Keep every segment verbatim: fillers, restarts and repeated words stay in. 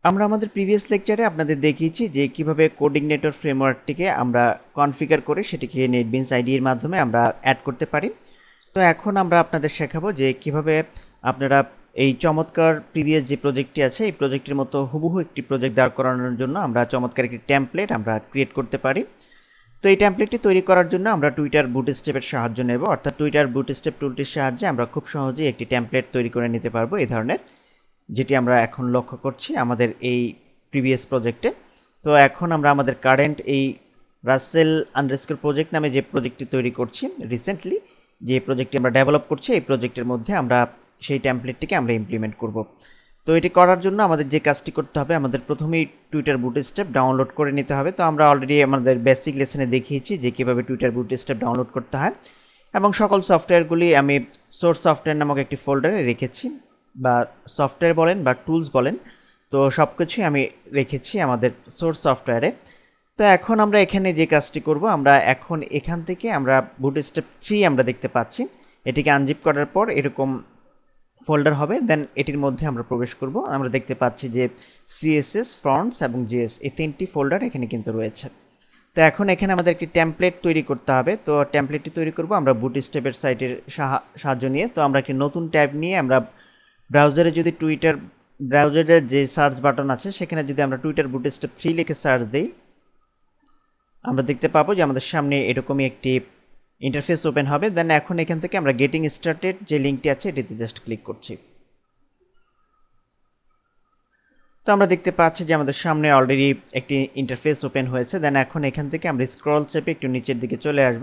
আমরা আমাদের প্রিভিয়াস লেকচারে আপনাদের দেখিয়েছি যে কিভাবে কোডিনেটর ফ্রেমওয়ার্কটিকে আমরা কনফিগার করে সেটিকে নেটবিনস আইডি এর মাধ্যমে আমরা অ্যাড করতে পারি। তো এখন আমরা আপনাদের শেখাবো যে কিভাবে আপনারা এই চমৎকার প্রিভিয়াস যে প্রজেক্টটি আছে এই প্রজেক্টের মতো হুবহু একটি প্রজেক্ট দাঁড় করানোর জন্য আমরা চমৎকার একটি টেমপ্লেট আমরা ক্রিয়েট করতে পারি। তো এই টেমপ্লেটটি তৈরি করার জন্য আমরা টুইটার বুটস্ট্র্যাপের সাহায্য নেব, অর্থাৎ টুইটার বুটস্ট্র্যাপ টুলটির সাহায্যে আমরা খুব সহজেই একটি টেমপ্লেট তৈরি করে নিতে পারবো এই ধরনের, যেটি আমরা এখন লক্ষ্য করছি আমাদের এই প্রিভিয়াস প্রজেক্টে। তো এখন আমরা আমাদের কারেন্ট এই রাসেল আন্ডারস্কোর প্রজেক্ট নামে যে প্রজেক্টটি তৈরি করছি, রিসেন্টলি যে প্রজেক্টটি আমরা ডেভেলপ করছি, এই প্রজেক্টের মধ্যে আমরা সেই টেমপ্লেটটিকে আমরা ইমপ্লিমেন্ট করব। তো এটি করার জন্য আমাদের যে কাজটি করতে হবে, আমাদের প্রথমেই টুইটার বুটস্ট্র্যাপ ডাউনলোড করে নিতে হবে। তো আমরা অলরেডি আমাদের বেসিক লেসনে দেখিয়েছি যে কীভাবে টুইটার বুটস্ট্র্যাপ ডাউনলোড করতে হয়, এবং সকল সফটওয়্যারগুলি আমি সোর্স সফটওয়্যার নামক একটি ফোল্ডারে রেখেছি, বা সফটওয়্যার বলেন বা টুলস বলেন, তো সব কিছুই আমি রেখেছি আমাদের সোর্স সফটওয়্যারে। তো এখন আমরা এখানে যে কাজটি করব, আমরা এখন এখান থেকে আমরা বুটস্ট্র্যাপ থ্রি আমরা দেখতে পাচ্ছি, এটিকে আনজিপ করার পর এরকম ফোল্ডার হবে, দেন এটির মধ্যে আমরা প্রবেশ করব। আমরা দেখতে পাচ্ছি যে সিএসএস, ফ্রন্টস এবং জিএস এই তিনটি ফোল্ডার এখানে কিন্তু রয়েছে। তো এখন এখানে আমাদের একটি টেমপ্লেট তৈরি করতে হবে। তো টেমপ্লেটটি তৈরি করব আমরা বুটস্ট্র্যাপের সাইটের সাহায্য নিয়ে। তো আমরা একটি নতুন ট্যাব নিয়ে আমরা ব্রাউজারে যদি টুইটার ব্রাউজারের যে সার্চ বাটন আছে সেখানে যদি আমরা টুইটার বুটস্ট্র্যাপ থ্রি লিখে সার্চ দিই, আমরা দেখতে পাবো যে আমাদের সামনে এরকমই একটি ইন্টারফেস ওপেন হবে। দেন এখন এখান থেকে আমরা গেটিং স্টার্টেড যে লিঙ্কটি আছে এটিতে জাস্ট ক্লিক করছি। তো আমরা দেখতে পাচ্ছি যে আমাদের সামনে অলরেডি একটি ইন্টারফেস ওপেন হয়েছে। দেন এখন এখান থেকে আমরা স্ক্রল চেপে একটু নিচের দিকে চলে আসব।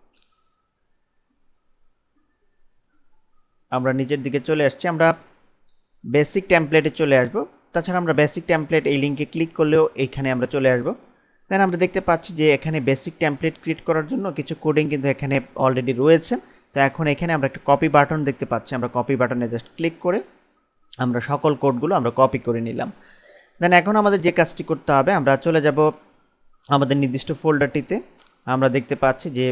আমরা নিচের দিকে চলে আসছি, আমরা বেসিক টেমপ্লেটে চলে আসব। তাছাড়া আমরা বেসিক টেমপ্লেট এই লিঙ্কে ক্লিক করলেও এইখানে আমরা চলে আসব। দেন আমরা দেখতে পাচ্ছি যে এখানে বেসিক টেমপ্লেট ক্রিয়েট করার জন্য কিছু কোডিং কিন্তু এখানে অলরেডি রয়েছে। তো এখন এখানে আমরা একটা কপি বাটন দেখতে পাচ্ছি, আমরা কপি বাটনে জাস্ট ক্লিক করে আমরা সকল কোডগুলো আমরা কপি করে নিলাম। দেন এখন আমাদের যে কাজটি করতে হবে, আমরা চলে যাব আমাদের নির্দিষ্ট ফোল্ডারটিতে। আমরা দেখতে পাচ্ছি যে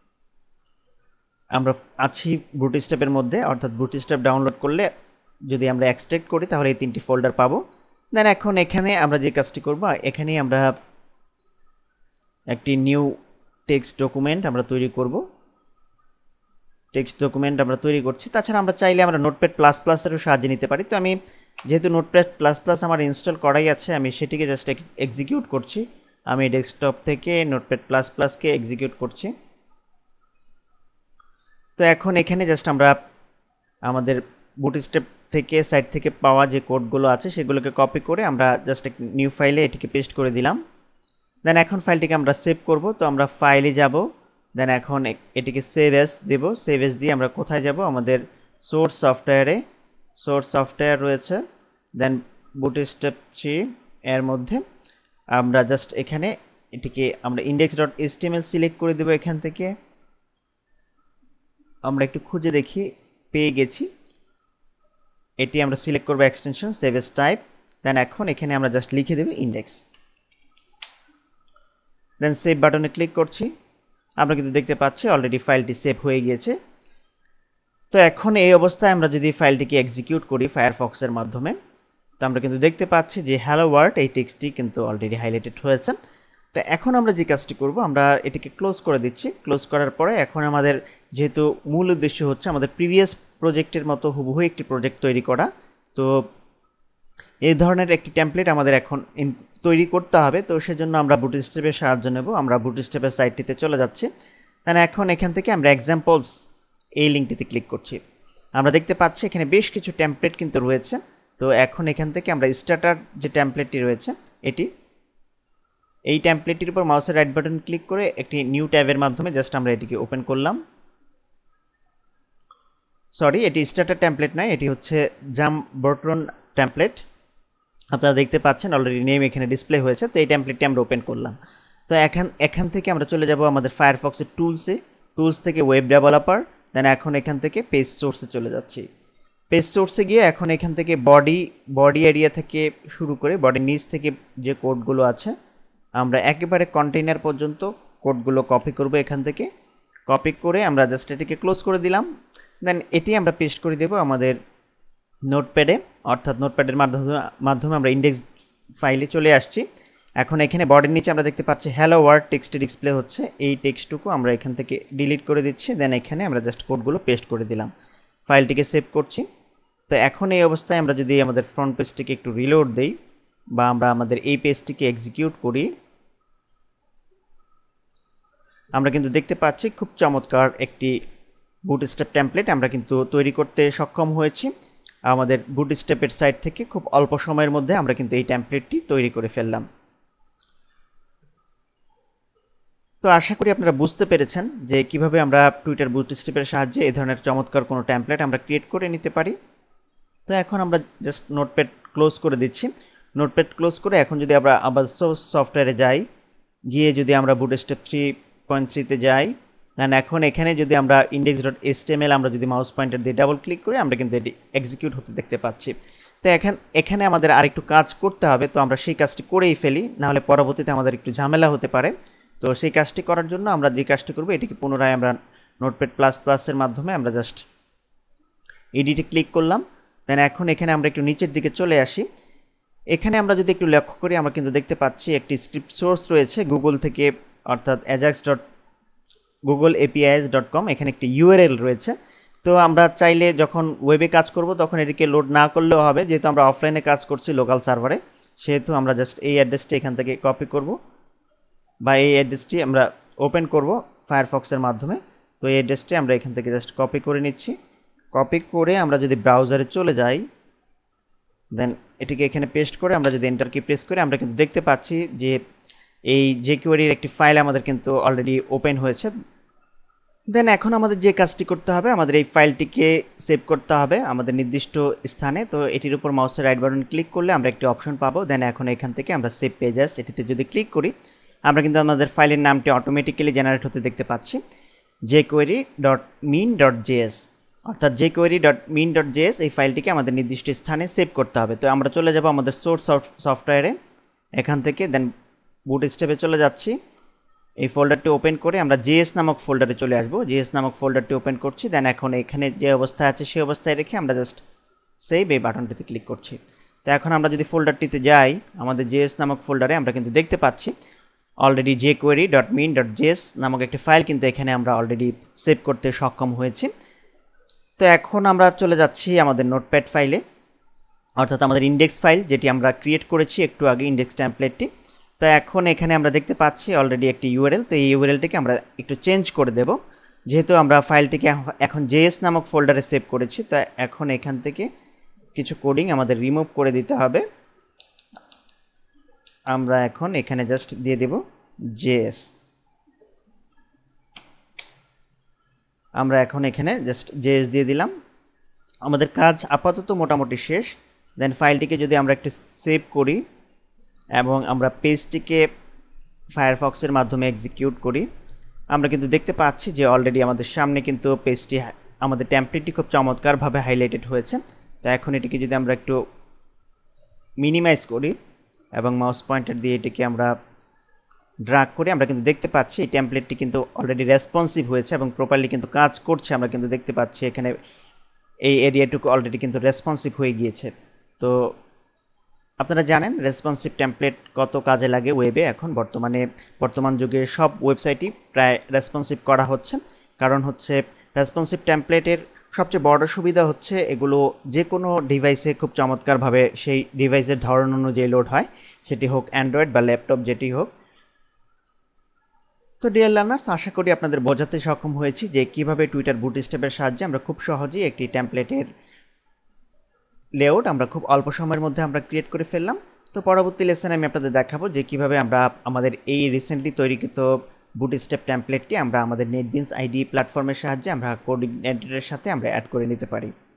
আমরা আছি বুটস্ট্র্যাপের মধ্যে, অর্থাৎ বুটস্ট্র্যাপ ডাউনলোড করলে যদি আমরা এক্সট্রাক্ট করি তাহলে এই তিনটি ফোল্ডার পাবো। দেন এখন এখানে আমরা যে কাজটি করব, এখানেই আমরা একটি নিউ টেক্সট ডকুমেন্ট আমরা তৈরি করব। টেক্সট ডকুমেন্ট আমরা তৈরি করছি। তাছাড়া আমরা চাইলে আমরা নোটপ্যাড প্লাস প্লাসেরও সাহায্য নিতে পারি। তো আমি যেহেতু নোটপ্যাড প্লাস প্লাস আমার ইনস্টল করাই আছে, আমি সেটিকে জাস্ট এক্সিকিউট করছি। আমি ডেস্কটপ থেকে নোটপ্যাড প্লাস প্লাসকে এক্সিকিউট করছি। তো এখন এখানে জাস্ট আমরা আমাদের বুটস্ট্র্যাপ থেকে সাইট থেকে পাওয়া যে কোডগুলো আছে সেগুলোকে কপি করে আমরা জাস্ট এক নিউ ফাইলে এটিকে পেস্ট করে দিলাম। দেন এখন ফাইলটিকে আমরা সেভ করব। তো আমরা ফাইলে যাব, দেন এখন এটিকে সেভ এস দেব। সেভ এস দিয়ে আমরা কোথায় যাব, আমাদের সোর্স সফটওয়্যারে। সোর্স সফটওয়্যার রয়েছে, দেন বুটস্ট্র্যাপ থ্রি এর মধ্যে আমরা জাস্ট এখানে এটিকে আমরা ইন্ডেক্স ডট এইচটিএমএল সিলেক্ট করে দেব। এখান থেকে আমরা একটু খুঁজে দেখি, পেয়ে গেছি। এটি আমরা সিলেক্ট করব extension, save as type. Then এখন এখানে আমরা জাস্ট লিখে দেব ইন্ডেক্স, দেন সেভ বাটনে ক্লিক করছি। আমরা কিন্তু দেখতে পাচ্ছি অলরেডি ফাইলটি সেভ হয়ে গিয়েছে। তো এখন এই অবস্থায় আমরা যদি ফাইলটিকে এক্সিকিউট করি ফায়ারফক্সের মাধ্যমে, তো আমরা কিন্তু দেখতে পাচ্ছি যে হ্যালো ওয়ার্ল্ড এই টেক্সটটি কিন্তু অলরেডি হাইলাইটেড হয়েছে। তো এখন আমরা যে কাজটি করব, আমরা এটিকে ক্লোজ করে দিচ্ছি। ক্লোজ করার পরে এখন আমাদের যেহেতু মূল উদ্দেশ্য হচ্ছে আমাদের প্রিভিয়াস প্রজেক্টের মতো হুবহু একটি প্রজেক্ট তৈরি করা, তো এই ধরনের একটি টেমপ্লেট আমাদের এখন তৈরি করতে হবে। তো সেজন্য আমরা বুটস্ট্র্যাপের সাহায্য নেব। আমরা বুটস্ট্র্যাপের সাইটটিতে চলে যাচ্ছি। দেন এখন এখান থেকে আমরা এক্সাম্পলস এই লিঙ্কটিতে ক্লিক করছি। আমরা দেখতে পাচ্ছি এখানে বেশ কিছু টেমপ্লেট কিন্তু রয়েছে। তো এখন এখান থেকে আমরা স্টার্টার যে টেমপ্লেটটি রয়েছে এটি, এই টেমপ্লেটটির উপর মাউসের রাইট বাটন ক্লিক করে একটি নিউ ট্যাবের মাধ্যমে জাস্ট আমরা এটিকে ওপেন করলাম। সরি, এটি স্টার্টার টেমপ্লেট নয়, এটি হচ্ছে জাম্বট্রন টেমপ্লেট। আপনারা দেখতে পাচ্ছেন অলরেডি নেম এখানে ডিসপ্লে হয়েছে। তো এই টেমপ্লেটটি আমরা ওপেন করলাম। তো এখান এখান থেকে আমরা চলে যাব আমাদের ফায়ারফক্সের টুলসে। টুলস থেকে ওয়েব ডেভেলপার, দেন এখন এখান থেকে পেজ সোর্সে চলে যাচ্ছি। পেজ সোর্সে গিয়ে এখন এখান থেকে বডি বডি এরিয়া থেকে শুরু করে বডির নিচ থেকে যে কোডগুলো আছে আমরা একেবারে কন্টেইনার পর্যন্ত কোডগুলো কপি করব। এখান থেকে কপি করে আমরা জাস্ট এটিকে ক্লোজ করে দিলাম। দেন এটি আমরা পেস্ট করে দেব আমাদের নোটপ্যাডে, অর্থাৎ নোটপ্যাডের মাধ্যমে মাধ্যমে আমরা ইন্ডেক্স ফাইলে চলে আসছি। এখন এখানে বডির নিচে আমরা দেখতে পাচ্ছি হ্যালো ওয়ার্ল্ড টেক্সটে ডিসপ্লে হচ্ছে, এই টেক্সটটুকু আমরা এখান থেকে ডিলিট করে দিচ্ছি। দেন এখানে আমরা জাস্ট কোডগুলো পেস্ট করে দিলাম, ফাইলটিকে সেভ করছি। তো এখন এই অবস্থায় আমরা যদি আমাদের ফ্রন্ট পেজটিকে একটু রিলোড দেই বা আমরা আমাদের এই পেজটিকে এক্সিকিউট করি, আমরা কিন্তু দেখতে পাচ্ছি খুব চমৎকার একটি বুটস্ট্র্যাপ টেমপ্লেট আমরা কিন্তু তৈরি করতে সক্ষম হয়েছি। আমাদের বুটস্ট্র্যাপের সাইট থেকে খুব অল্প সময়ের মধ্যে আমরা কিন্তু এই টেমপ্লেটটি তৈরি করে ফেললাম। তো আশা করি আপনারা বুঝতে পেরেছেন যে কিভাবে আমরা টুইটার বুটস্ট্র্যাপের সাহায্যে এই ধরনের চমৎকার কোনো টেমপ্লেট আমরা ক্রিয়েট করে নিতে পারি। তো এখন আমরা জাস্ট নোটপ্যাড ক্লোজ করে দিচ্ছি। নোটপ্যাড ক্লোজ করে এখন যদি আমরা আবার সফটওয়্যারে যাই, গিয়ে যদি আমরা বুটস্ট্র্যাপ থ্রি পয়েন্ট থ্রিতে যাই, দেন এখন এখানে যদি আমরা ইন্ডেক্স ডট এইচটিএমএল আমরা যদি মাউস পয়েন্টার দিয়ে ডাবল ক্লিক করি, আমরা কিন্তু এটি এক্সিকিউট হতে দেখতে পাচ্ছি। তো এখন এখানে আমাদের আরেকটু কাজ করতে হবে, তো আমরা সেই কাজটি করেই ফেলি, নাহলে পরবর্তীতে আমাদের একটু ঝামেলা হতে পারে। তো সেই কাজটি করার জন্য আমরা যে কাজটি করবো, এটিকে পুনরায় আমরা নোটপ্যাড প্লাস প্লাসের মাধ্যমে আমরা জাস্ট এডিটে ক্লিক করলাম। দেন এখন এখানে আমরা একটু নিচের দিকে চলে আসি। এখানে আমরা যদি একটু লক্ষ্য করি, আমরা কিন্তু দেখতে পাচ্ছি একটি স্ক্রিপ্ট সোর্স রয়েছে গুগল থেকে, অর্থাৎ Ajax dot Google APIs dot com. এখানে একটি ইউআরএল রয়েছে। তো আমরা চাইলে যখন ওয়েবে কাজ করব তখন এটিকে লোড না করলেও হবে, যেহেতু আমরা অফলাইনে কাজ করছি লোকাল সার্ভারে, সেহেতু আমরা জাস্ট এই অ্যাড্রেসটি এখান থেকে কপি করব বা এই অ্যাড্রেসটি আমরা ওপেন করব ফায়ারফক্সের মাধ্যমে। তো এই অ্যাড্রেসটি আমরা এখান থেকে জাস্ট কপি করে নিচ্ছি। কপি করে আমরা যদি ব্রাউজারে চলে যাই, দেন এটিকে এখানে পেস্ট করে আমরা যদি এন্টার কি প্রেস করি, আমরা কিন্তু দেখতে পাচ্ছি যে এই জেকিউআরির একটি ফাইল আমাদের কিন্তু অলরেডি ওপেন হয়েছে। দেন এখন আমাদের যে কাজটি করতে হবে, আমাদের এই ফাইলটিকে সেভ করতে হবে আমাদের নির্দিষ্ট স্থানে। তো এটির উপর মাউসের রাইট বাটন ক্লিক করলে আমরা একটি অপশন পাবো। দেন এখন এখান থেকে আমরা সেভ পেজেস এটিতে যদি ক্লিক করি, আমরা কিন্তু আমাদের ফাইলের নামটি অটোমেটিক্যালি জেনারেট হতে দেখতে পাচ্ছি, jQuery dot min dot JS, অর্থাৎ jQuery dot min dot JS. এই ফাইলটিকে আমাদের নির্দিষ্ট স্থানে সেভ করতে হবে। তো আমরা চলে যাব আমাদের সোর্স সফটওয়্যারে, এখান থেকে দেন বুটস্ট্র্যাপে চলে যাচ্ছি। এই ফোল্ডারটি ওপেন করে আমরা জেএস নামক ফোল্ডারে চলে আসবো। জেএস নামক ফোল্ডারটি ওপেন করছি। দেন এখন এখানে যে অবস্থায় আছে সেই অবস্থায় রেখে আমরা জাস্ট সেভ এই বাটনটিতে ক্লিক করছি। তো এখন আমরা যদি ফোল্ডারটিতে যাই, আমাদের জেএস নামক ফোল্ডারে আমরা কিন্তু দেখতে পাচ্ছি already jQuery dot min dot JS নামক একটি ফাইল কিন্তু এখানে আমরা অলরেডি সেভ করতে সক্ষম হয়েছি। তো এখন আমরা চলে যাচ্ছি আমাদের নোটপ্যাড ফাইলে, অর্থাৎ আমাদের ইন্ডেক্স ফাইল যেটি আমরা ক্রিয়েট করেছি একটু আগে, ইন্ডেক্স টেমপ্লেটটি। তো এখন এখানে আমরা দেখতে পাচ্ছি অলরেডি একটি ইউআরএল। তো এই ইউআরএলটিকে আমরা একটু চেঞ্জ করে দেব, যেহেতু আমরা ফাইলটিকে এখন জেএস নামক ফোল্ডারে সেভ করেছি। তো এখন এখান থেকে কিছু কোডিং আমাদের রিমুভ করে দিতে হবে। আমরা এখন এখানে জাস্ট দিয়ে দেব জেএস। আমরা এখন এখানে জাস্ট জেএস দিয়ে দিলাম। আমাদের কাজ আপাতত মোটামুটি শেষ। দেন ফাইলটিকে যদি আমরা একটু সেভ করি এবং আমরা পেজটিকে ফায়ারফক্সের মাধ্যমে এক্সিকিউট করি, আমরা কিন্তু দেখতে পাচ্ছি যে অলরেডি আমাদের সামনে কিন্তু পেজটি, আমাদের টেমপ্লেটটি খুব চমৎকারভাবে হাইলাইটেড হয়েছে। তো এখন এটিকে যদি আমরা একটু মিনিমাইজ করি এবং মাউস পয়েন্টার দিয়ে এটিকে আমরা ড্র্যাগ করি, আমরা কিন্তু দেখতে পাচ্ছি এই টেমপ্লেটটি কিন্তু অলরেডি রেসপন্সিভ হয়েছে এবং প্রপারলি কিন্তু কাজ করছে। আমরা কিন্তু দেখতে পাচ্ছি এখানে এই এরিয়াটুকু অলরেডি কিন্তু রেসপন্সিভ হয়ে গিয়েছে। তো আপনারা জানেন রেসপন্সিভ টেমপ্লেট কত কাজে লাগে ওয়েবে। এখন বর্তমানে বর্তমান যুগে সব ওয়েবসাইটই প্রায় রেসপন্সিভ করা হচ্ছে, কারণ হচ্ছে রেসপন্সিভ টেমপ্লেটের সবচেয়ে বড় সুবিধা হচ্ছে এগুলো যে কোনো ডিভাইসে খুব চমৎকারভাবে সেই ডিভাইসের ধরন অনুযায়ী লোড হয়, সেটি হোক অ্যান্ড্রয়েড বা ল্যাপটপ যেটি হোক। তো ডিয়ার লার্নার্স, আশা করি আপনাদের বোঝাতে সক্ষম হয়েছি যে কিভাবে টুইটার বুটস্ট্র্যাপের সাহায্যে আমরা খুব সহজেই একটি টেমপ্লেটের লেআউট আমরা খুব অল্প সময়ের মধ্যে আমরা ক্রিয়েট করে ফেললাম। তো পরবর্তী লেসনে আমি আপনাদের দেখাবো যে কিভাবে আমরা আমাদের এই রিসেন্টলি তৈরিকৃত বুটস্ট্র্যাপ টেমপ্লেটটি আমরা আমাদের নেটবিনস আইডি প্ল্যাটফর্মের সাহায্যে আমরা কোডিনেটরের সাথে আমরা অ্যাড করে নিতে পারি।